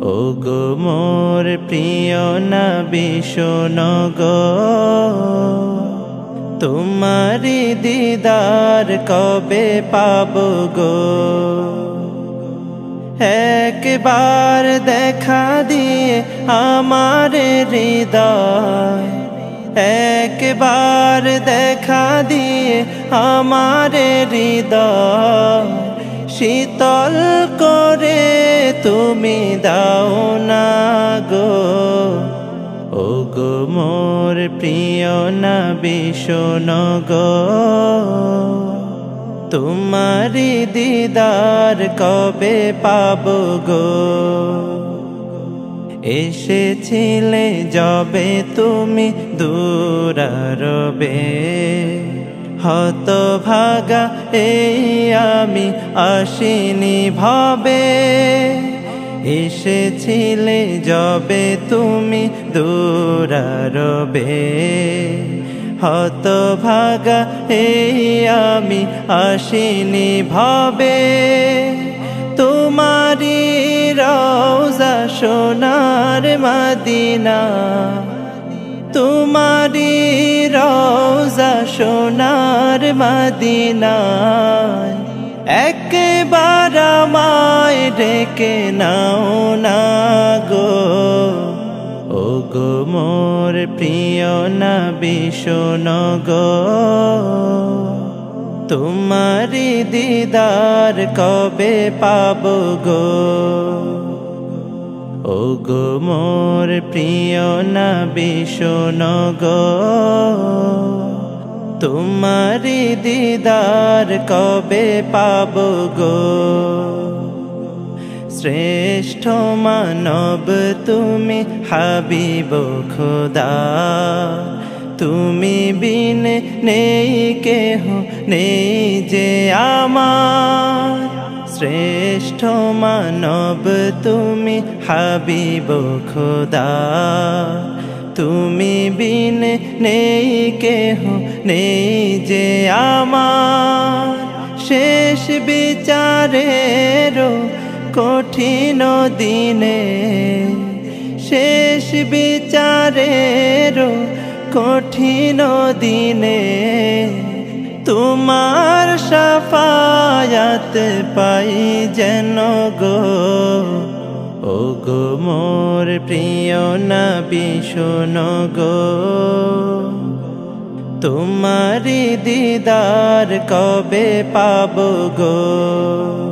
ওগো মোর প্রিয় নবী শোনো গো, তোমারি দিদার কবে পাবো গো। একবার দেখা দিয়ে আমার হৃদয়, একবার দেখা দিয়ে আমার হৃদয় শীতল করে তুমি দাও না গো। ওগো মোর প্রিয় নবী শোনো গো, তোমারি দিদার কবে পাবো গো। এসেছিলে যবে তুমি দূরারবে, হতভাগা এই আমি আসিনি ভবে। এসেছিলে যবে তুমি দূরারবে, হতভাগা এই আমি আসিনি ভবে। তোমারি রওজা সোনার মদিনা, তোমারি রওজা সোনার মদিনা, একবার আমায় ডেকে নাও না গো। ওগো মোর প্রিয় নবী শোনো গো, তোমারি দিদার কবে পাবো গো। ওগো মোর প্রিয় নবী শোনো গো, তোমারি দিদার কবে পাবো গো। শ্রেষ্ঠ মানব তুমি হাবিব খোদা, তুমি বিন নেই কেহ নেই যে আমার। শ্রেষ্ঠ মানব তুমি হাবিব খোদা, তুমি বিন নেই কেহ নেই যে আমার। শেষ বিচারের কঠিন দিনে, শেষ বিচারের কঠিন দিনে, তোমার শাফায়াত পাই যেন গো। ওগো মোর প্রিয় নবী শোনো গো, তোমারি দিদার কবে পাবো গো।